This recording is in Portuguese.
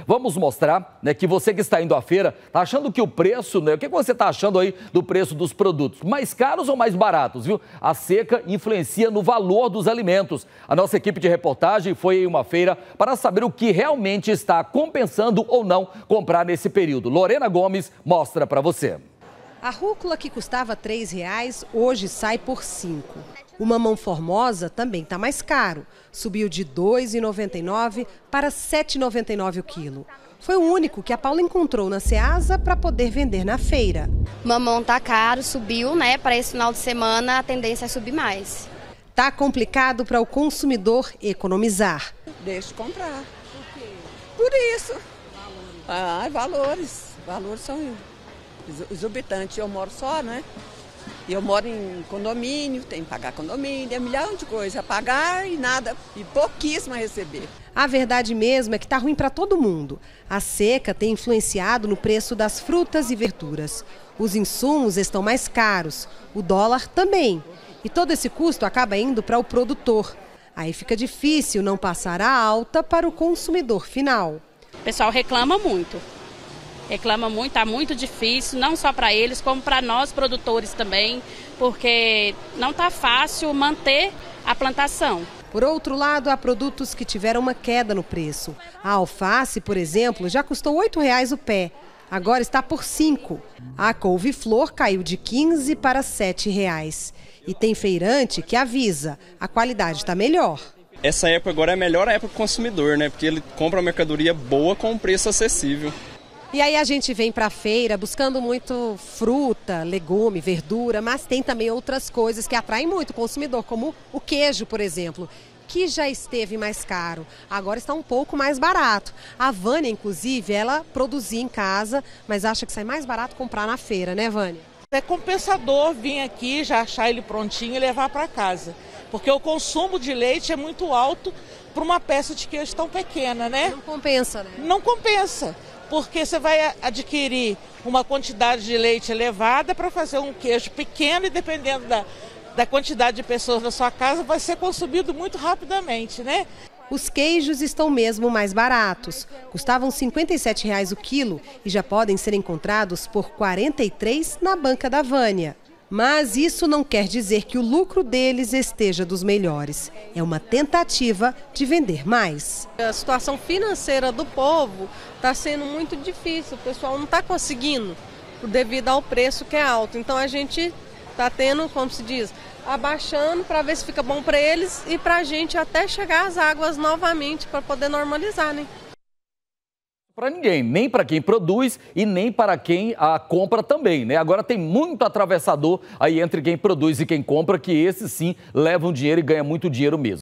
Vamos mostrar, né, que você que está indo à feira, está achando que o preço, né, o que você está achando aí do preço dos produtos? Mais caros ou mais baratos, viu? A seca influencia no valor dos alimentos. A nossa equipe de reportagem foi em uma feira para saber o que realmente está compensando ou não comprar nesse período. Lorena Gomes mostra para você. A rúcula que custava R$ 3,00 hoje sai por R$ 5,00. O mamão formosa também está mais caro. Subiu de R$ 2,99 para R$ 7,99 o quilo. Foi o único que a Paula encontrou na Ceasa para poder vender na feira. Mamão tá caro, subiu, né? Para esse final de semana a tendência é subir mais. Tá complicado para o consumidor economizar. Deixa de comprar. Por quê? Por isso. Valores. Valores são exorbitantes. Eu moro só, né? E eu moro em condomínio, tem que pagar condomínio, tem um milhão de coisas a pagar e nada, e pouquíssimo a receber. A verdade mesmo é que tá ruim para todo mundo. A seca tem influenciado no preço das frutas e verduras. Os insumos estão mais caros, o dólar também. E todo esse custo acaba indo para o produtor. Aí fica difícil não passar a alta para o consumidor final. O pessoal reclama muito, está muito difícil, não só para eles, como para nós produtores também, porque não está fácil manter a plantação. Por outro lado, há produtos que tiveram uma queda no preço. A alface, por exemplo, já custou R$ 8,00 o pé, agora está por R$ 5,00. A couve-flor caiu de R$ 15,00 para R$ 7,00. E tem feirante que avisa, a qualidade está melhor. Essa época agora é a melhor época para o consumidor, né? Porque ele compra uma mercadoria boa com um preço acessível. E aí a gente vem para a feira buscando muito fruta, legume, verdura, mas tem também outras coisas que atraem muito o consumidor, como o queijo, por exemplo, que já esteve mais caro, agora está um pouco mais barato. A Vânia, inclusive, ela produzia em casa, mas acha que sai mais barato comprar na feira, né, Vânia? É compensador vir aqui, já achar ele prontinho e levar para casa, porque o consumo de leite é muito alto para uma peça de queijo tão pequena, né? Não compensa, né? Não compensa. Porque você vai adquirir uma quantidade de leite elevada para fazer um queijo pequeno e dependendo da quantidade de pessoas da sua casa vai ser consumido muito rapidamente, né? Os queijos estão mesmo mais baratos. Custavam R$ 57,00 o quilo e já podem ser encontrados por R$ 43,00 na banca da Vânia. Mas isso não quer dizer que o lucro deles esteja dos melhores. É uma tentativa de vender mais. A situação financeira do povo está sendo muito difícil. O pessoal não está conseguindo devido ao preço que é alto. Então a gente está tendo, como se diz, abaixando para ver se fica bom para eles e para a gente até chegar às águas novamente para poder normalizar, né? Para ninguém, nem para quem produz e nem para quem a compra também, né? Agora tem muito atravessador aí entre quem produz e quem compra, que esses sim levam dinheiro e ganham muito dinheiro mesmo.